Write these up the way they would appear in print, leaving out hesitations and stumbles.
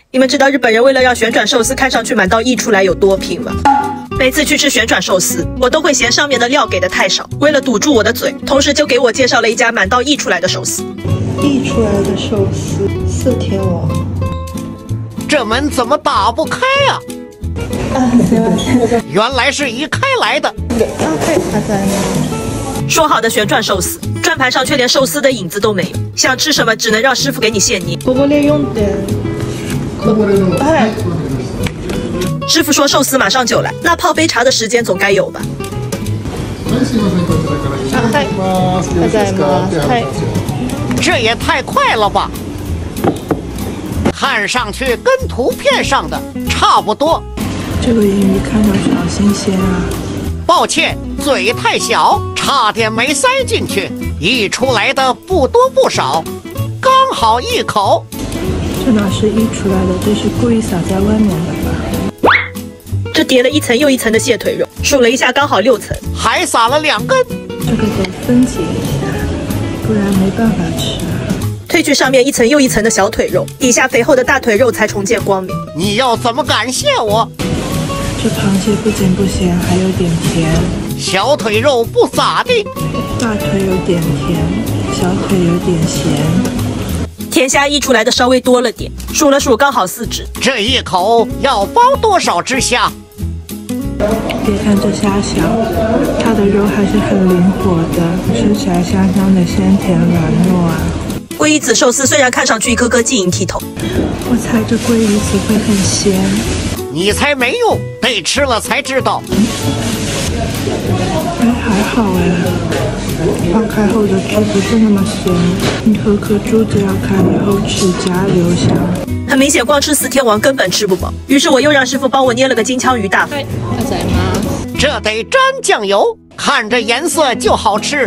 你们知道日本人为了让旋转寿司看上去满到溢出来有多拼吗？每次去吃旋转寿司，我都会嫌上面的料给的太少。为了堵住我的嘴，同事就给我介绍了一家满到溢出来的寿司。 溢出来的寿司，四天王。 这门怎么打不开啊？原来是移开来的。 说好的旋转寿司，转盘上却连寿司的影子都没有。想吃什么，只能让师傅给你现捏。师傅说寿司马上就来，那泡杯茶的时间总该有吧？ 这也太快了吧！看上去跟图片上的差不多。 这个银鱼看上去好新鲜啊！ 抱歉，嘴太小，差点没塞进去。溢出来的不多不少，刚好一口。 这哪是溢出来的，这是故意撒在外面的吧？ 这叠了一层又一层的蟹腿肉，数了一下刚好6层， 还撒了2根。 这个得分解一下，不然没办法吃啊。 褪去上面一层又一层的小腿肉，底下肥厚的大腿肉才重见光明。 你要怎么感谢我？ 这螃蟹不咸不咸，还有点甜。 小腿肉不咋地， 大腿有点甜，小腿有点咸。 甜虾溢出来的稍微多了点，数了数刚好4只。 这一口要包多少只虾？ 别看这虾小，它的肉还是很灵活的，吃起来香香的，鲜甜软糯啊。 鲑鱼子寿司虽然看上去一颗颗晶莹剔透， 我猜这鲑鱼子会很咸。 你猜没用，得吃了才知道。 还好泡开后的汁不是那么咸，你和颗珠子要看以后齿颊留香。 很明显，光吃4天王根本吃不饱，于是我又让师傅帮我捏了个金枪鱼大腹。 这得沾酱油，看着颜色就好吃。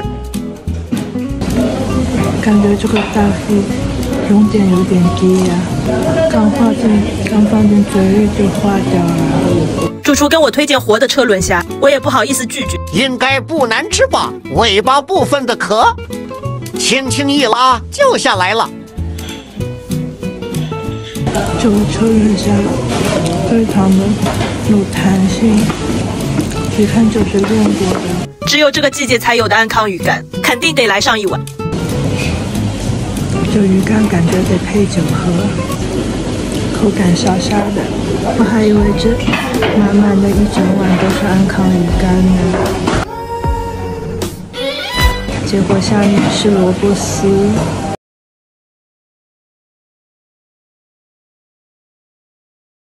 感觉这个大腹熔点有点低呀，刚放进嘴里就化掉了。 主厨跟我推荐活的车轮虾，我也不好意思拒绝。 应该不难吃吧？尾巴部分的壳，轻轻一拉就下来了。 这个车轮虾非常的有弹性，一看就是练过的。 只有这个季节才有的安康鱼干，肯定得来上一碗。 这鱼干感觉得配酒喝，口感沙沙的。我还以为这满满的一整碗都是安康鱼干呢，结果下面是萝卜丝。